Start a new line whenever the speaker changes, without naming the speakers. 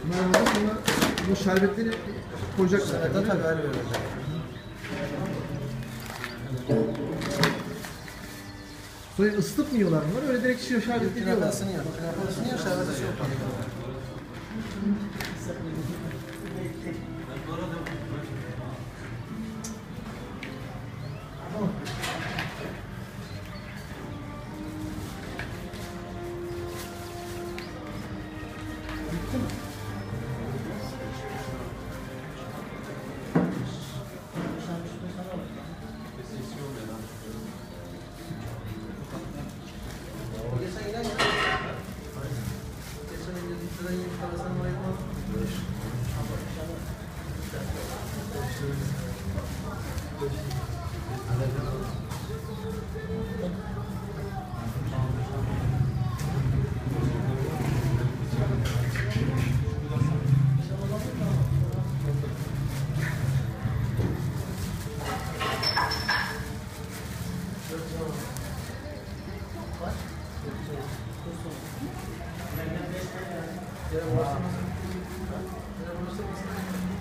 Bunlar burada sonra bu şerbetleri koyacaklar.
Evet, tabii öyle olacak.
Sonra ısıtıp mı yiyorlar bunlar? Öyle direkt şerbetli yiyorlar.
Künefesini yiyor. Künefesini yiyor, şerbeti çok kalıyor. Geçen gelen ya. Geçen gelen gittiğinden yeni parasını ayırmaz. Yere vurursa mısın? Yere vurursa mısın?